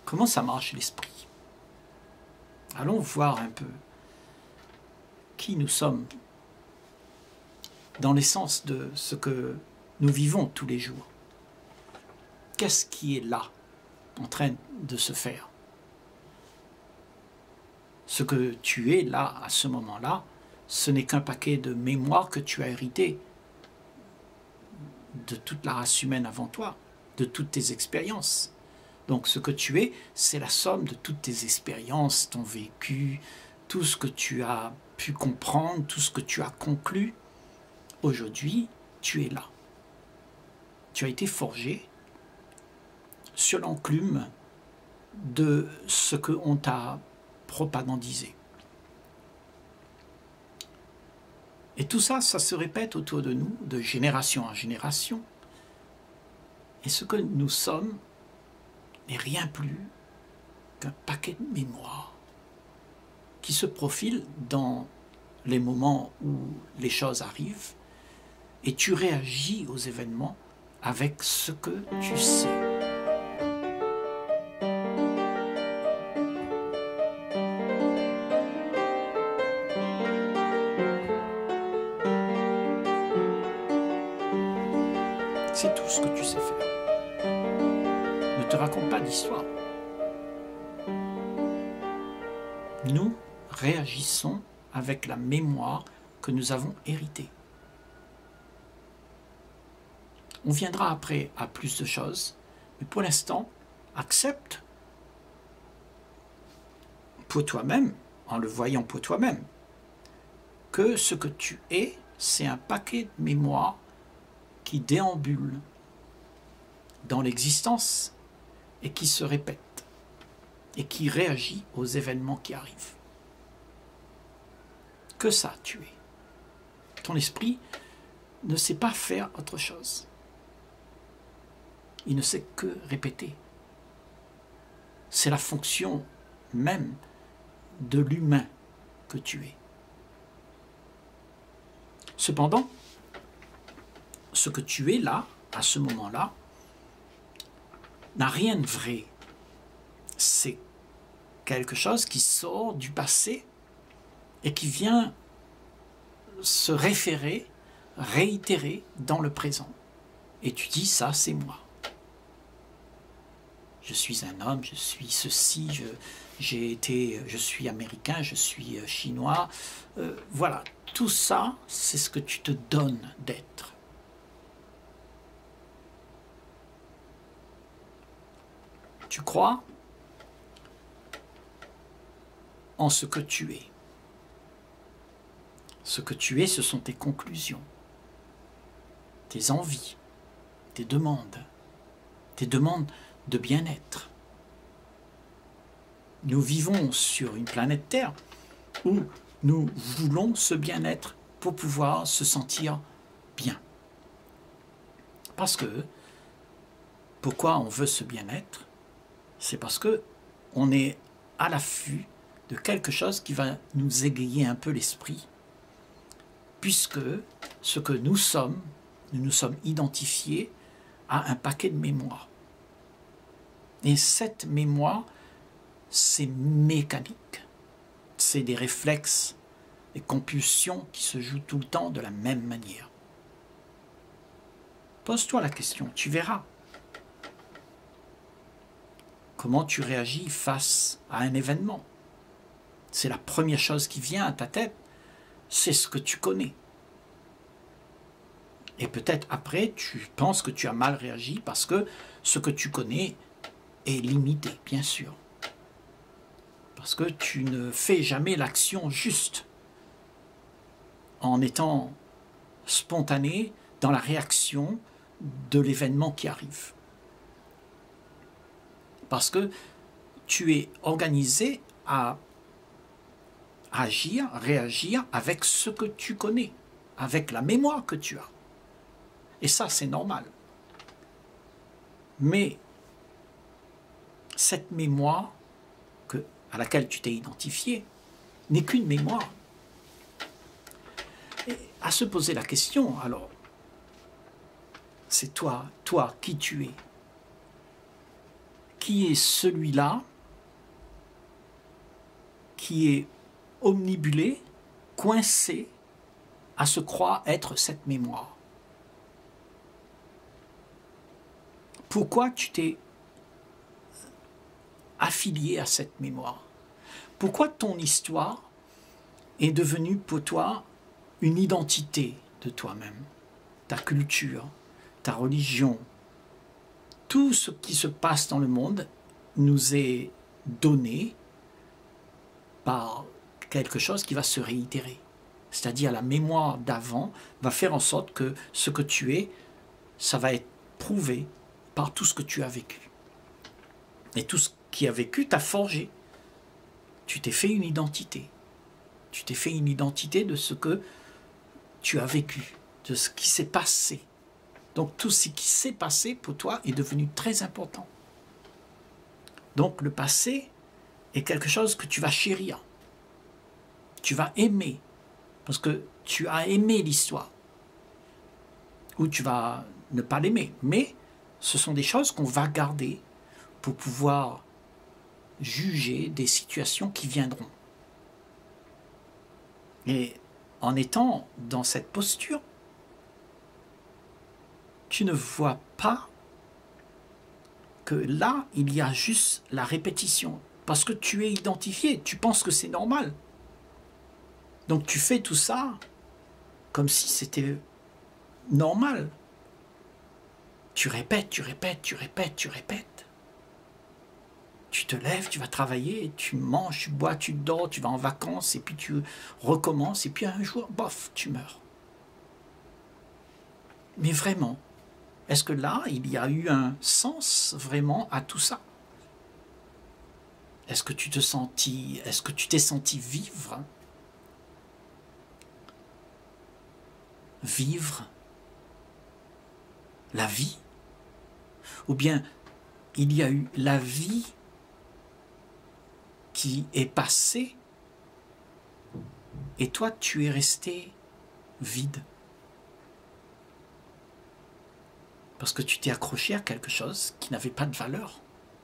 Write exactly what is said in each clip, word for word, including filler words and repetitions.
Comment ça marche l'esprit? Allons voir un peu qui nous sommes dans l'essence de ce que nous vivons tous les jours. Qu'est-ce qui est là, en train de se faire? Ce que tu es là, à ce moment-là, ce n'est qu'un paquet de mémoires que tu as hérité de toute la race humaine avant toi, de toutes tes expériences. Donc ce que tu es, c'est la somme de toutes tes expériences, ton vécu, tout ce que tu as pu comprendre, tout ce que tu as conclu. Aujourd'hui, tu es là. Tu as été forgé sur l'enclume de ce qu'on t'a propagandisé. Et tout ça, ça se répète autour de nous, de génération en génération. Et ce que nous sommes n'est rien plus qu'un paquet de mémoires qui se profile dans les moments où les choses arrivent et tu réagis aux événements avec ce que tu sais. C'est tout ce que tu sais faire. Ne te raconte pas d'histoire. Nous réagissons avec la mémoire que nous avons héritée. On viendra après à plus de choses, mais pour l'instant, accepte pour toi-même, en le voyant pour toi-même, que ce que tu es, c'est un paquet de mémoires qui déambule dans l'existence et qui se répète et qui réagit aux événements qui arrivent. Que ça, tu es. Ton esprit ne sait pas faire autre chose. Il ne sait que répéter. C'est la fonction même de l'humain que tu es. Cependant, ce que tu es là, à ce moment-là, n'a rien de vrai. C'est quelque chose qui sort du passé et qui vient se référer, réitérer dans le présent. Et tu dis, ça c'est moi. Je suis un homme, je suis ceci, je, j'ai été, je suis américain, je suis chinois. Euh, voilà, tout ça, c'est ce que tu te donnes d'être. Tu crois en ce que tu es. Ce que tu es, ce sont tes conclusions, tes envies, tes demandes, tes demandes de bien-être. Nous vivons sur une planète Terre où nous voulons ce bien-être pour pouvoir se sentir bien. Parce que, pourquoi on veut ce bien-être? C'est parce que on est à l'affût de quelque chose qui va nous égayer un peu l'esprit, puisque ce que nous sommes, nous nous sommes identifiés à un paquet de mémoires. Et cette mémoire, c'est mécanique. C'est des réflexes, des compulsions qui se jouent tout le temps de la même manière. Pose-toi la question, tu verras. Comment tu réagis face à un événement? C'est la première chose qui vient à ta tête, c'est ce que tu connais. Et peut-être après, tu penses que tu as mal réagi parce que ce que tu connais est limité, bien sûr. Parce que tu ne fais jamais l'action juste en étant spontané dans la réaction de l'événement qui arrive. Parce que tu es organisé à agir, réagir avec ce que tu connais, avec la mémoire que tu as. Et ça, c'est normal. Mais cette mémoire que, à laquelle tu t'es identifié n'est qu'une mémoire. Et à se poser la question, alors, c'est toi, toi, qui tu es? qui est celui-là qui est omnibulé, coincé, à se croire être cette mémoire. Pourquoi tu t'es affilié à cette mémoire? Pourquoi ton histoire est devenue pour toi une identité de toi-même? Ta culture, ta religion, tout ce qui se passe dans le monde nous est donné par quelque chose qui va se réitérer. C'est-à-dire la mémoire d'avant va faire en sorte que ce que tu es, ça va être prouvé par tout ce que tu as vécu. Et tout ce qui a vécu t'a forgé. Tu t'es fait une identité. Tu t'es fait une identité de ce que tu as vécu, de ce qui s'est passé. Donc tout ce qui s'est passé pour toi est devenu très important. Donc le passé est quelque chose que tu vas chérir. Tu vas aimer. Parce que tu as aimé l'histoire. Ou tu vas ne pas l'aimer. Mais ce sont des choses qu'on va garder pour pouvoir juger des situations qui viendront. Et en étant dans cette posture, tu ne vois pas que là, il y a juste la répétition. Parce que tu es identifié, tu penses que c'est normal. Donc tu fais tout ça comme si c'était normal. Tu répètes, tu répètes, tu répètes, tu répètes. Tu te lèves, tu vas travailler, tu manges, tu bois, tu dors, tu vas en vacances, et puis tu recommences, et puis un jour, bof, tu meurs. Mais vraiment, est-ce que là, il y a eu un sens vraiment à tout ça? Est-ce que tu te sentis, est-ce que tu t'es senti vivre? Vivre la vie? Ou bien il y a eu la vie qui est passée et toi tu es resté vide parce que tu t'es accroché à quelque chose qui n'avait pas de valeur.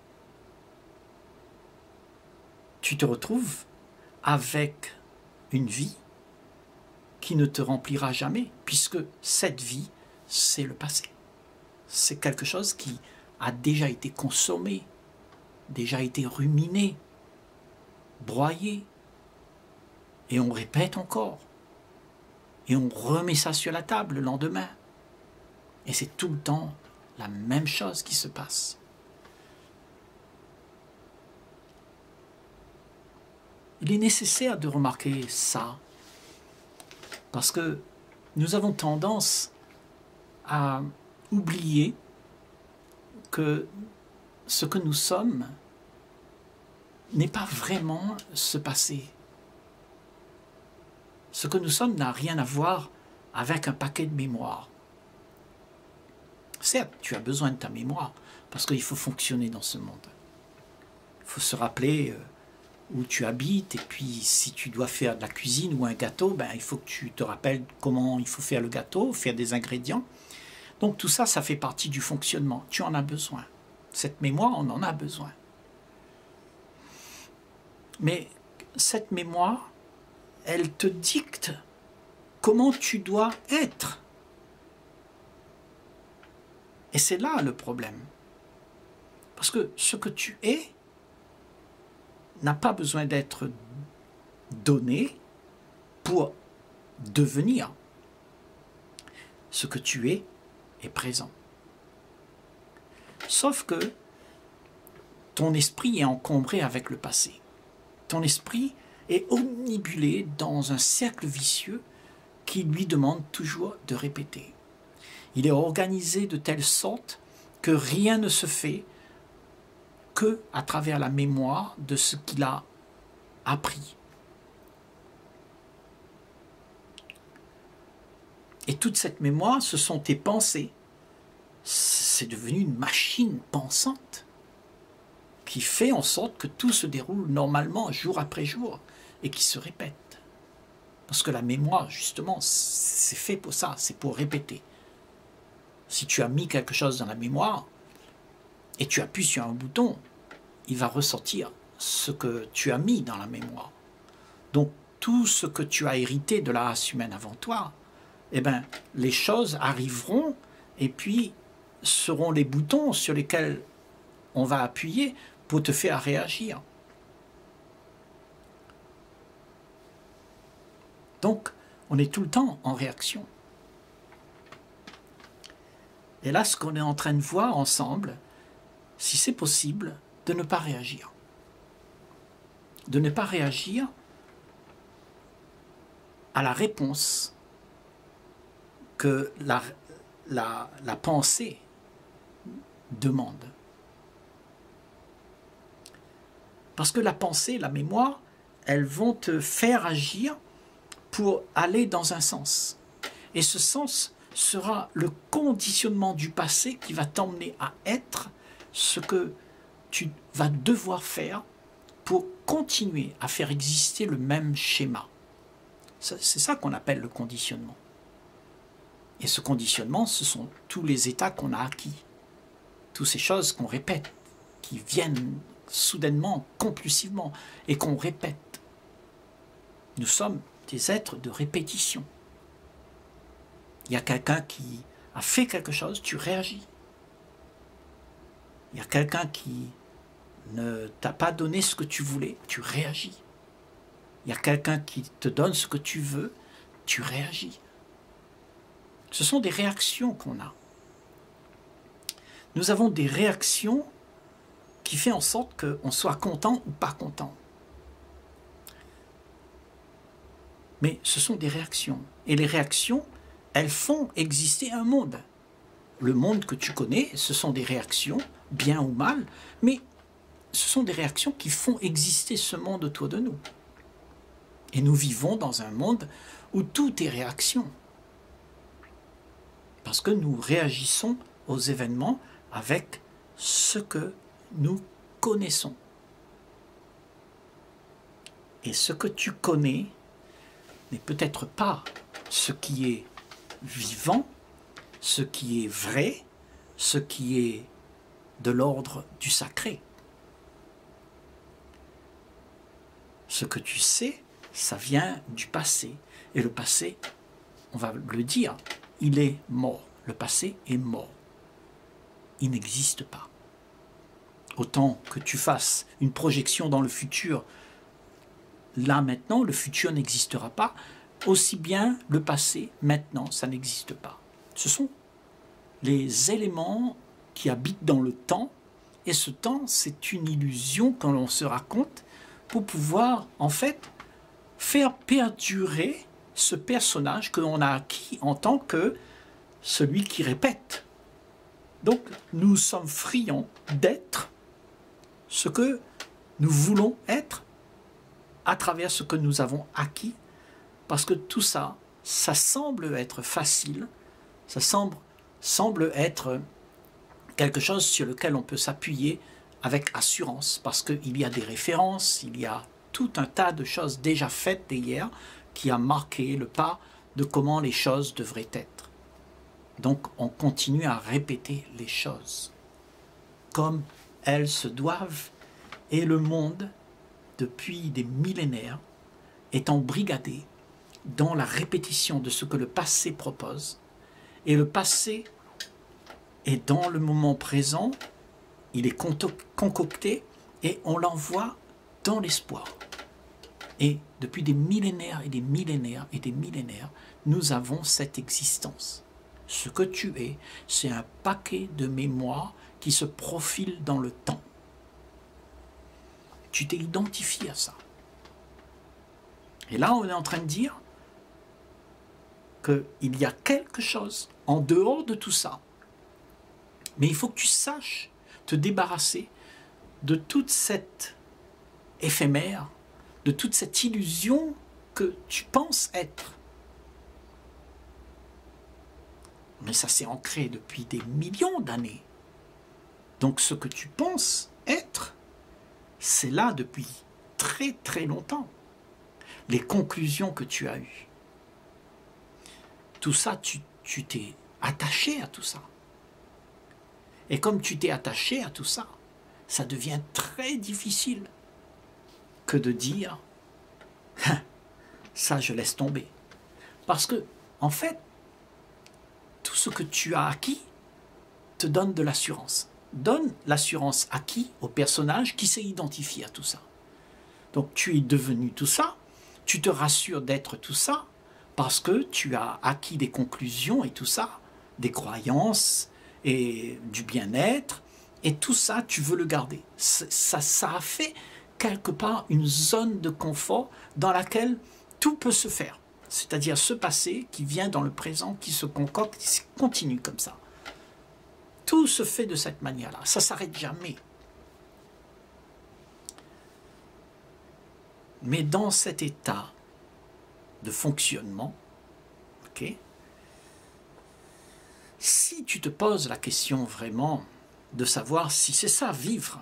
Tu te retrouves avec une vie qui ne te remplira jamais, puisque cette vie, c'est le passé. C'est quelque chose qui a déjà été consommé, déjà été ruminé, broyé, et on répète encore, et on remet ça sur la table le lendemain. Et c'est tout le temps la même chose qui se passe. Il est nécessaire de remarquer ça, parce que nous avons tendance à oublier que ce que nous sommes n'est pas vraiment ce passé. Ce que nous sommes n'a rien à voir avec un paquet de mémoire. Certes, tu as besoin de ta mémoire, parce qu'il faut fonctionner dans ce monde. Il faut se rappeler où tu habites, et puis si tu dois faire de la cuisine ou un gâteau, ben, il faut que tu te rappelles comment il faut faire le gâteau, faire des ingrédients. Donc tout ça, ça fait partie du fonctionnement. Tu en as besoin. Cette mémoire, on en a besoin. Mais cette mémoire, elle te dicte comment tu dois être. Et c'est là le problème. Parce que ce que tu es n'a pas besoin d'être donné pour devenir. Ce que tu es est présent. Sauf que ton esprit est encombré avec le passé. Ton esprit est omnibulé dans un cercle vicieux qui lui demande toujours de répéter. Il est organisé de telle sorte que rien ne se fait que à travers la mémoire de ce qu'il a appris. Et toute cette mémoire, ce sont tes pensées. C'est devenu une machine pensante qui fait en sorte que tout se déroule normalement jour après jour et qui se répète. Parce que la mémoire, justement, c'est fait pour ça, c'est pour répéter. Si tu as mis quelque chose dans la mémoire et tu appuies sur un bouton, il va ressortir ce que tu as mis dans la mémoire. Donc, tout ce que tu as hérité de la race humaine avant toi, eh bien, les choses arriveront et puis seront les boutons sur lesquels on va appuyer pour te faire réagir. Donc, on est tout le temps en réaction. Et là, ce qu'on est en train de voir ensemble, si c'est possible, de ne pas réagir. De ne pas réagir à la réponse que la, la, la pensée demande. Parce que la pensée, la mémoire, elles vont te faire agir pour aller dans un sens. Et ce sens sera le conditionnement du passé qui va t'emmener à être ce que tu vas devoir faire pour continuer à faire exister le même schéma. C'est ça qu'on appelle le conditionnement. Et ce conditionnement, ce sont tous les états qu'on a acquis. Toutes ces choses qu'on répète, qui viennent soudainement, compulsivement, et qu'on répète. Nous sommes des êtres de répétition. Il y a quelqu'un qui a fait quelque chose, tu réagis. Il y a quelqu'un qui ne t'a pas donné ce que tu voulais, tu réagis. Il y a quelqu'un qui te donne ce que tu veux, tu réagis. Ce sont des réactions qu'on a. Nous avons des réactions qui font en sorte qu'on soit content ou pas content. Mais ce sont des réactions. Et les réactions, elles font exister un monde. Le monde que tu connais, ce sont des réactions, bien ou mal, mais ce sont des réactions qui font exister ce monde autour de nous. Et nous vivons dans un monde où tout est réaction. Parce que nous réagissons aux événements avec ce que nous connaissons. Et ce que tu connais n'est peut-être pas ce qui est vivant, ce qui est vrai, ce qui est de l'ordre du sacré. Ce que tu sais, ça vient du passé. Et le passé, on va le dire, il est mort. Le passé est mort. Il n'existe pas. Autant que tu fasses une projection dans le futur, là maintenant, le futur n'existera pas. Aussi bien le passé, maintenant, ça n'existe pas. Ce sont les éléments qui habitent dans le temps. Et ce temps, c'est une illusion que l'on se raconte pour pouvoir, en fait, faire perdurer ce personnage que l'on a acquis en tant que celui qui répète. Donc, nous sommes friands d'être ce que nous voulons être à travers ce que nous avons acquis, parce que tout ça, ça semble être facile, ça semble, semble être quelque chose sur lequel on peut s'appuyer avec assurance, parce qu'il y a des références, il y a tout un tas de choses déjà faites hier qui a marqué le pas de comment les choses devraient être. Donc on continue à répéter les choses comme elles se doivent, et le monde, depuis des millénaires, est embrigadé dans la répétition de ce que le passé propose, et le passé est dans le moment présent, il est concocté et on l'envoie dans l'espoir. Et depuis des millénaires et des millénaires et des millénaires, nous avons cette existence. Ce que tu es, c'est un paquet de mémoires qui se profile dans le temps. Tu t'es identifié à ça. Et là, on est en train de dire qu'il y a quelque chose en dehors de tout ça. Mais il faut que tu saches te débarrasser de toute cette éphémère, de toute cette illusion que tu penses être. Mais ça s'est ancré depuis des millions d'années. Donc ce que tu penses être, c'est là depuis très très longtemps. Les conclusions que tu as eues. Tout ça, tu, tu t'es attaché à tout ça. Et comme tu t'es attaché à tout ça, ça devient très difficile que de dire hein, ça je laisse tomber. Parce que, en fait, tout ce que tu as acquis te donne de l'assurance. Donne l'assurance à qui? Au personnage qui s'est identifié à tout ça. Donc tu es devenu tout ça, tu te rassures d'être tout ça, parce que tu as acquis des conclusions et tout ça, des croyances et du bien-être, et tout ça, tu veux le garder. Ça, ça a fait quelque part une zone de confort dans laquelle tout peut se faire. C'est-à-dire ce passé qui vient dans le présent, qui se concocte, qui continue comme ça. Tout se fait de cette manière-là. Ça ne s'arrête jamais. Mais dans cet état de fonctionnement, ok, si tu te poses la question vraiment de savoir si c'est ça, vivre,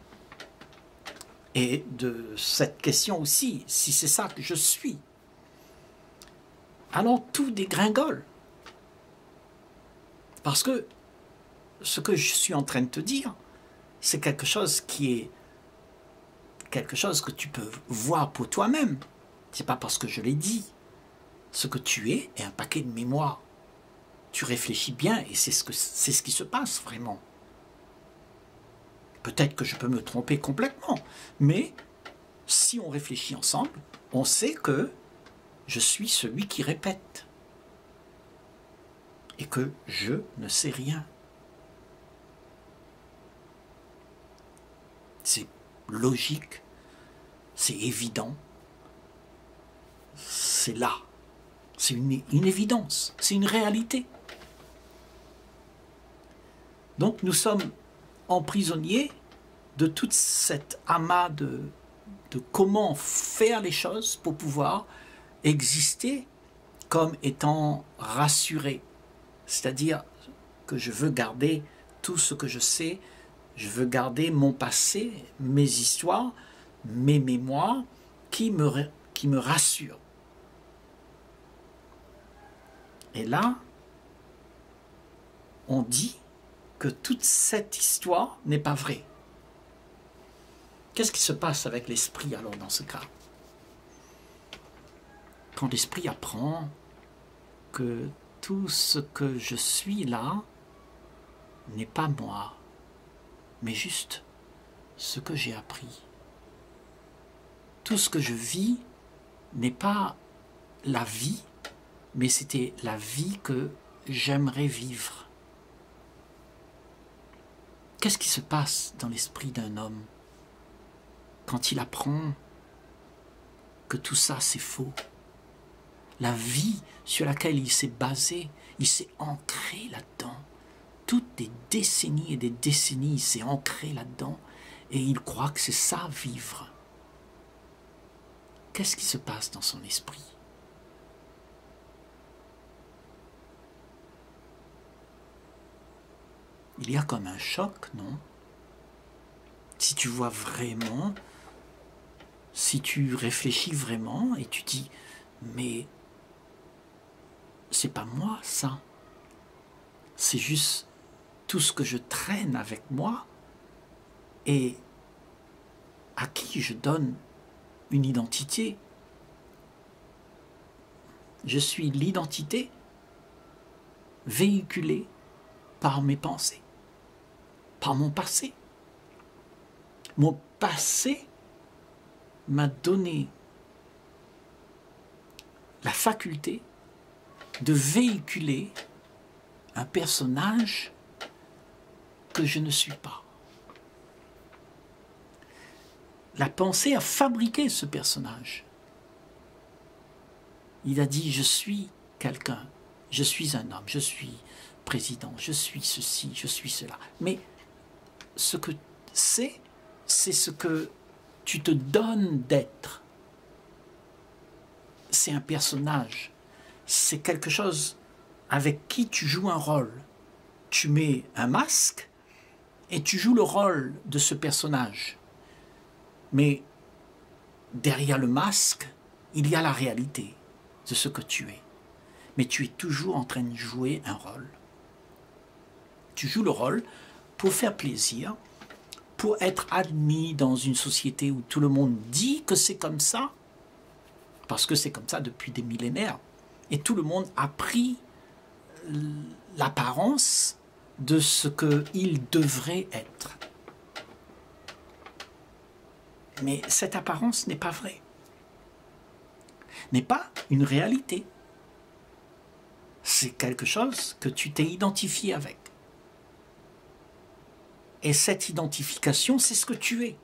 et de cette question aussi, si c'est ça que je suis, alors tout dégringole. Parce que ce que je suis en train de te dire, c'est quelque chose qui est quelque chose que tu peux voir pour toi-même. C'est pas parce que je l'ai dit. Ce que tu es est un paquet de mémoire. Tu réfléchis bien et c'est ce que c'est ce qui se passe vraiment. Peut-être que je peux me tromper complètement, mais si on réfléchit ensemble, on sait que je suis celui qui répète et que je ne sais rien. C'est logique, c'est évident, c'est là, c'est une, une évidence, c'est une réalité. Donc nous sommes emprisonniers de toute cette amas de, de comment faire les choses pour pouvoir exister comme étant rassuré. C'est-à-dire que je veux garder tout ce que je sais, je veux garder mon passé, mes histoires, mes mémoires qui me, qui me rassurent. Et là, on dit que toute cette histoire n'est pas vraie. Qu'est-ce qui se passe avec l'esprit alors dans ce cas? Quand l'esprit apprend que tout ce que je suis là n'est pas moi, mais juste ce que j'ai appris. Tout ce que je vis n'est pas la vie, mais c'était la vie que j'aimerais vivre. Qu'est-ce qui se passe dans l'esprit d'un homme quand il apprend que tout ça c'est faux? La vie sur laquelle il s'est basé, il s'est ancré là-dedans. Toutes des décennies et des décennies, il s'est ancré là-dedans et il croit que c'est ça, vivre. Qu'est-ce qui se passe dans son esprit? Il y a comme un choc, non? Si tu vois vraiment, si tu réfléchis vraiment et tu dis, mais c'est pas moi ça, c'est juste tout ce que je traîne avec moi et à qui je donne une identité. Je suis l'identité véhiculée par mes pensées, par mon passé. Mon passé m'a donné la faculté de véhiculer un personnage que je ne suis pas. La pensée a fabriqué ce personnage. Il a dit, je suis quelqu'un, je suis un homme, je suis président, je suis ceci, je suis cela. Mais ce que c'est, c'est ce que tu te donnes d'être. C'est un personnage. C'est quelque chose avec qui tu joues un rôle. Tu mets un masque et tu joues le rôle de ce personnage. Mais derrière le masque, il y a la réalité de ce que tu es. Mais tu es toujours en train de jouer un rôle. Tu joues le rôle pour faire plaisir pour être admis dans une société où tout le monde dit que c'est comme ça, parce que c'est comme ça depuis des millénaires, et tout le monde a pris l'apparence de ce qu'il devrait être. Mais cette apparence n'est pas vraie, n'est pas une réalité. C'est quelque chose que tu t'es identifié avec. Et cette identification, c'est ce que tu es.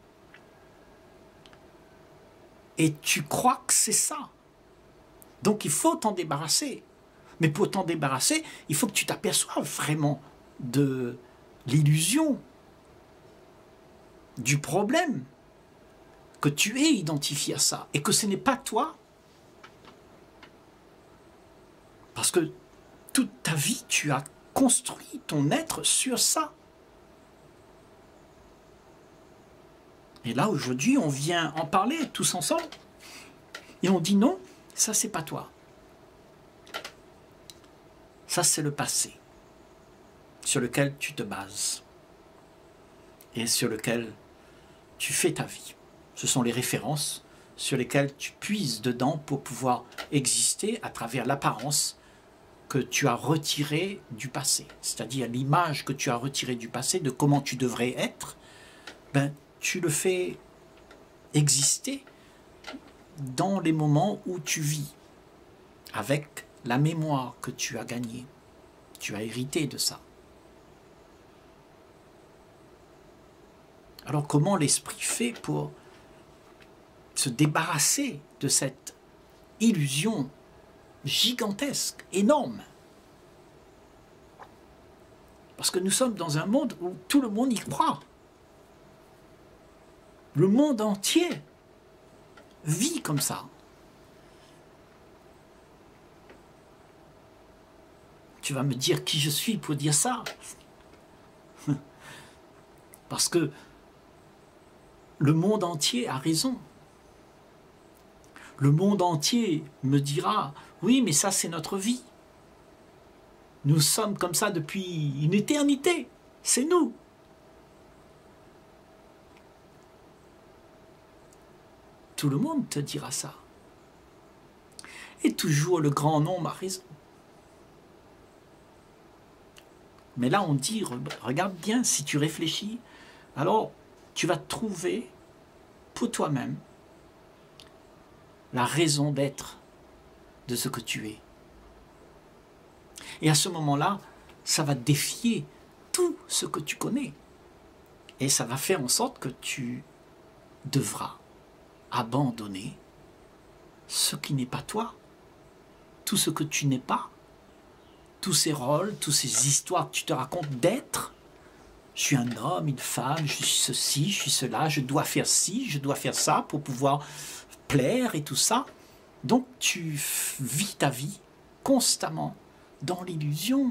Et tu crois que c'est ça. Donc il faut t'en débarrasser. Mais pour t'en débarrasser, il faut que tu t'aperçoives vraiment de l'illusion, du problème, que tu es identifié à ça et que ce n'est pas toi. Parce que toute ta vie, tu as construit ton être sur ça. Et là, aujourd'hui, on vient en parler tous ensemble. Et on dit non, ça, c'est pas toi. Ça, c'est le passé sur lequel tu te bases et sur lequel tu fais ta vie. Ce sont les références sur lesquelles tu puises dedans pour pouvoir exister à travers l'apparence que tu as retirée du passé. C'est-à-dire l'image que tu as retirée du passé de comment tu devrais être, ben, tu le fais exister dans les moments où tu vis, avec la mémoire que tu as gagnée. Tu as hérité de ça. Alors comment l'esprit fait pour se débarrasser de cette illusion gigantesque, énorme? Parce que nous sommes dans un monde où tout le monde y croit. Le monde entier vit comme ça. Tu vas me dire qui je suis pour dire ça. Parce que le monde entier a raison. Le monde entier me dira, oui, mais ça c'est notre vie. Nous sommes comme ça depuis une éternité. C'est nous. Tout le monde te dira ça. Et toujours le grand nombre a raison. Mais là on dit, regarde bien, si tu réfléchis, alors tu vas trouver pour toi-même la raison d'être de ce que tu es. Et à ce moment-là, ça va défier tout ce que tu connais. Et ça va faire en sorte que tu devras abandonner ce qui n'est pas toi, tout ce que tu n'es pas, tous ces rôles, toutes ces histoires que tu te racontes d'être. Je suis un homme, une femme, je suis ceci, je suis cela, je dois faire ci, je dois faire ça pour pouvoir plaire et tout ça. Donc tu vis ta vie constamment dans l'illusion.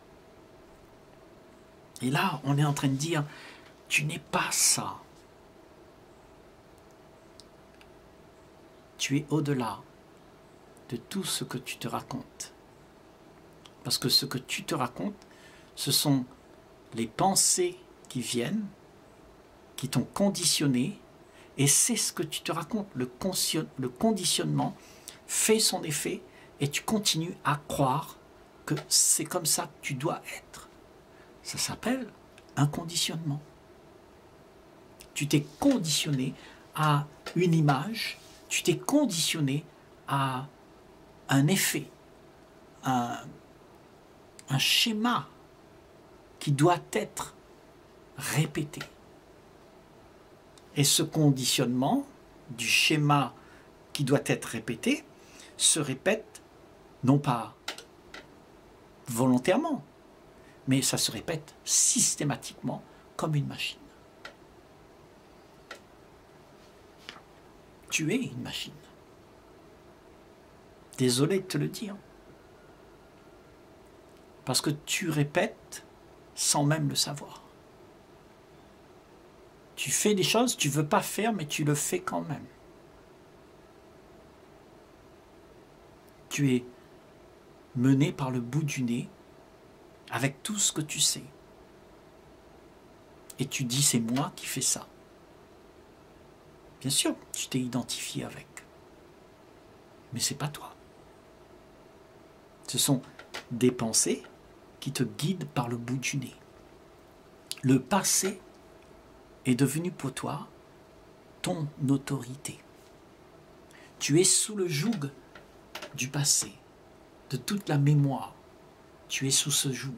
Et là, on est en train de dire, tu n'es pas ça. Tu es au-delà de tout ce que tu te racontes. Parce que ce que tu te racontes, ce sont les pensées qui viennent, qui t'ont conditionné, et c'est ce que tu te racontes. Le, le conditionnement fait son effet, et tu continues à croire que c'est comme ça que tu dois être. Ça s'appelle un conditionnement. Tu t'es conditionné à une image, tu t'es conditionné à un effet, un, un schéma qui doit être répété. Et ce conditionnement du schéma qui doit être répété se répète non pas volontairement, mais ça se répète systématiquement comme une machine. Tu es une machine. Désolé de te le dire. Parce que tu répètes sans même le savoir. Tu fais des choses que tu ne veux pas faire, mais tu le fais quand même. Tu es mené par le bout du nez avec tout ce que tu sais. et tu dis c'est moi qui fais ça. Bien sûr, tu t'es identifié avec. Mais c'est pas toi. Ce sont des pensées qui te guident par le bout du nez. Le passé est devenu pour toi ton autorité. Tu es sous le joug du passé, de toute la mémoire. Tu es sous ce joug.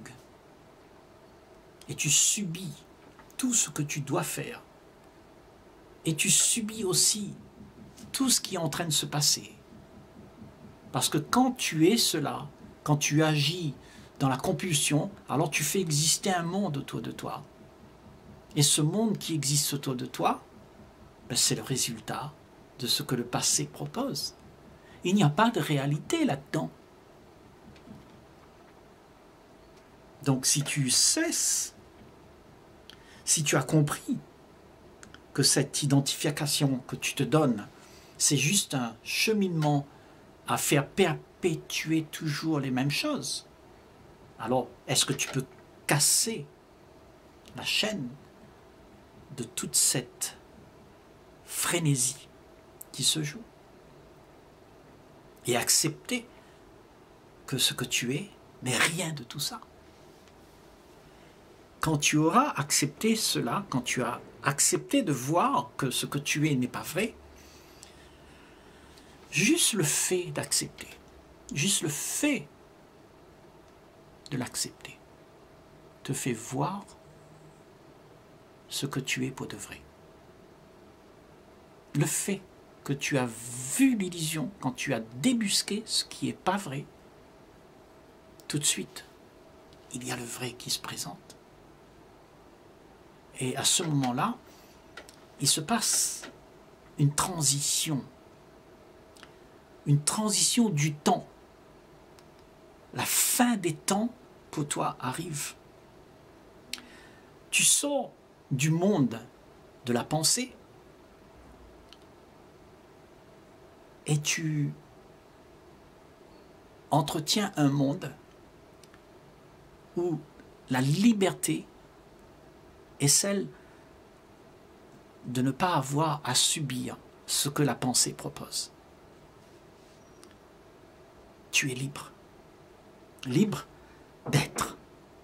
Et tu subis tout ce que tu dois faire. Et tu subis aussi tout ce qui est en train de se passer. Parce que quand tu es cela, quand tu agis dans la compulsion, alors tu fais exister un monde autour de toi. Et ce monde qui existe autour de toi, ben c'est le résultat de ce que le passé propose. Il n'y a pas de réalité là-dedans. Donc si tu cesses, si tu as compris que cette identification que tu te donnes, c'est juste un cheminement à faire perpétuer toujours les mêmes choses, alors est-ce que tu peux casser la chaîne de toute cette frénésie qui se joue et accepter que ce que tu es n'est rien de tout ça? Quand tu auras accepté cela, quand tu as accepté de voir que ce que tu es n'est pas vrai, juste le fait d'accepter, juste le fait de l'accepter, te fait voir ce que tu es pour de vrai. Le fait que tu as vu l'illusion, quand tu as débusqué ce qui n'est pas vrai, tout de suite, il y a le vrai qui se présente. Et à ce moment-là, il se passe une transition, une transition du temps. La fin des temps, pour toi, arrive. Tu sors du monde de la pensée et tu entretiens un monde où la liberté est celle de ne pas avoir à subir ce que la pensée propose. Tu es libre. Libre d'être.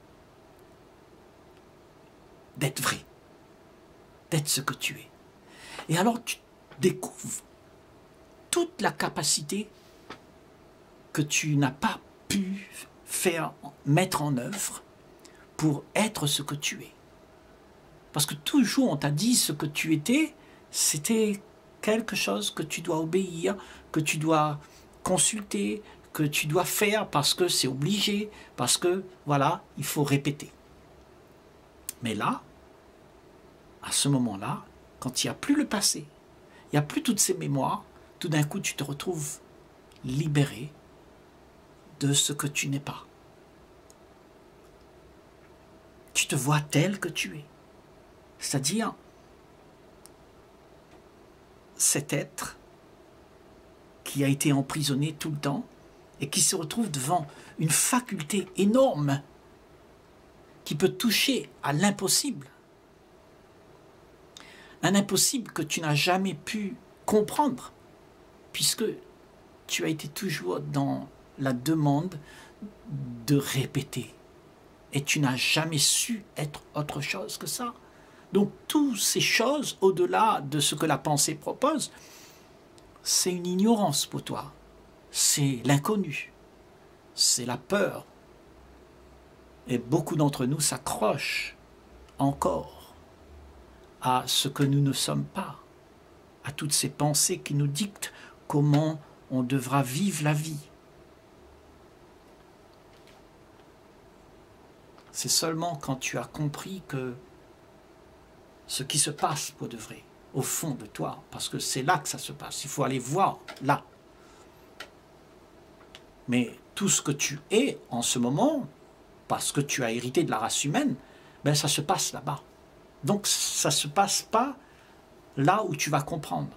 D'être vrai. D'être ce que tu es. Et alors tu découvres toute la capacité que tu n'as pas pu faire, mettre en œuvre pour être ce que tu es. Parce que toujours on t'a dit ce que tu étais, c'était quelque chose que tu dois obéir, que tu dois consulter, que tu dois faire parce que c'est obligé, parce que, voilà, il faut répéter. Mais là, à ce moment-là, quand il n'y a plus le passé, il n'y a plus toutes ces mémoires, tout d'un coup tu te retrouves libéré de ce que tu n'es pas. Tu te vois tel que tu es. C'est-à-dire cet être qui a été emprisonné tout le temps et qui se retrouve devant une faculté énorme qui peut toucher à l'impossible. Un impossible que tu n'as jamais pu comprendre puisque tu as été toujours dans la demande de répéter et tu n'as jamais su être autre chose que ça. Donc, toutes ces choses, au-delà de ce que la pensée propose, c'est une ignorance pour toi. C'est l'inconnu. C'est la peur. Et beaucoup d'entre nous s'accrochent encore à ce que nous ne sommes pas, à toutes ces pensées qui nous dictent comment on devra vivre la vie. C'est seulement quand tu as compris que ce qui se passe pour de vrai, au fond de toi, parce que c'est là que ça se passe, il faut aller voir là. Mais tout ce que tu es en ce moment, parce que tu as hérité de la race humaine, ben ça se passe là-bas. Donc ça ne se passe pas là où tu vas comprendre.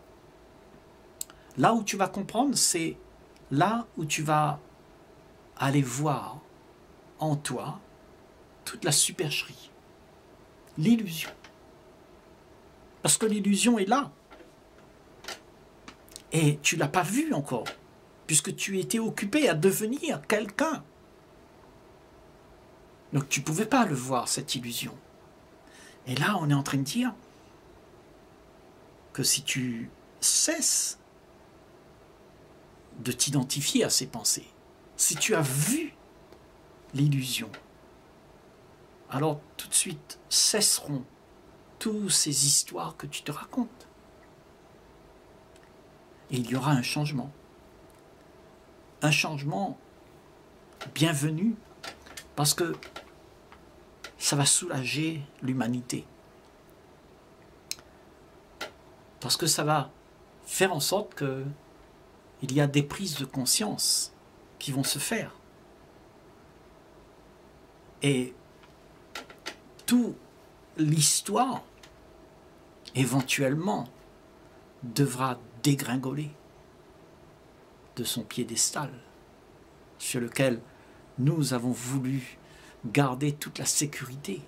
Là où tu vas comprendre, c'est là où tu vas aller voir en toi toute la supercherie, l'illusion. Parce que l'illusion est là. Et tu ne l'as pas vue encore, puisque tu étais occupé à devenir quelqu'un. Donc tu ne pouvais pas le voir, cette illusion. Et là, on est en train de dire que si tu cesses de t'identifier à ces pensées, si tu as vu l'illusion, alors tout de suite cesseront toutes ces histoires que tu te racontes. Et il y aura un changement. Un changement bienvenu, parce que ça va soulager l'humanité. Parce que ça va faire en sorte que il y a des prises de conscience qui vont se faire. Et toute l'histoire, éventuellement, devra dégringoler de son piédestal sur lequel nous avons voulu garder toute la sécurité.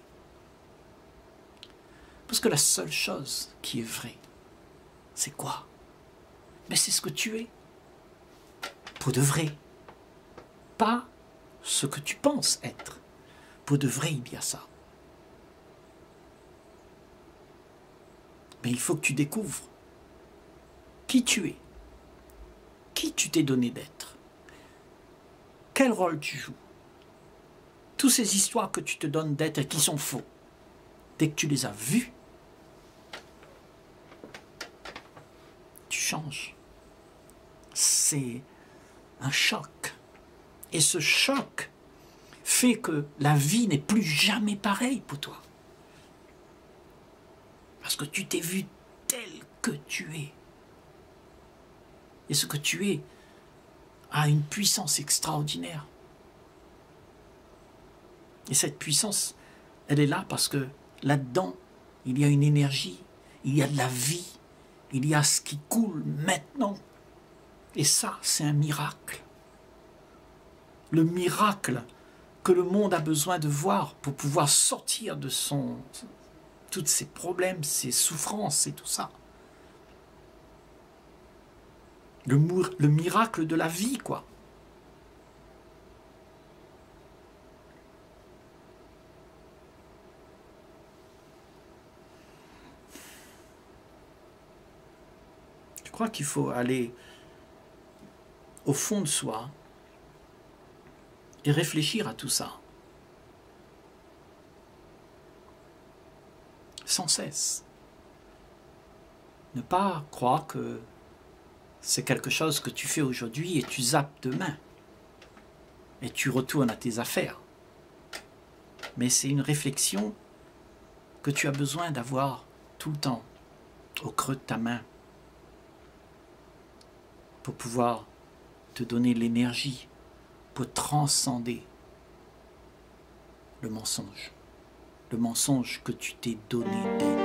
Parce que la seule chose qui est vraie, c'est quoi? Mais c'est ce que tu es. Pour de vrai. Pas ce que tu penses être. Pour de vrai, il y a ça. Mais il faut que tu découvres qui tu es, qui tu t'es donné d'être, quel rôle tu joues. Toutes ces histoires que tu te donnes d'être et qui sont faux, dès que tu les as vues, tu changes. C'est un choc. Et ce choc fait que la vie n'est plus jamais pareille pour toi. Parce que tu t'es vu tel que tu es. Et ce que tu es a une puissance extraordinaire. Et cette puissance, elle est là parce que là-dedans, il y a une énergie, il y a de la vie, il y a ce qui coule maintenant. Et ça, c'est un miracle. Le miracle que le monde a besoin de voir pour pouvoir sortir de son, tous ses problèmes, ses souffrances et tout ça. Le, le miracle de la vie, quoi. Je crois qu'il faut aller au fond de soi et réfléchir à tout ça. Sans cesse. Ne pas croire que c'est quelque chose que tu fais aujourd'hui et tu zappes demain. Et tu retournes à tes affaires. Mais c'est une réflexion que tu as besoin d'avoir tout le temps, au creux de ta main, pour pouvoir te donner l'énergie pour transcender le mensonge. Le mensonge que tu t'es donné d'être.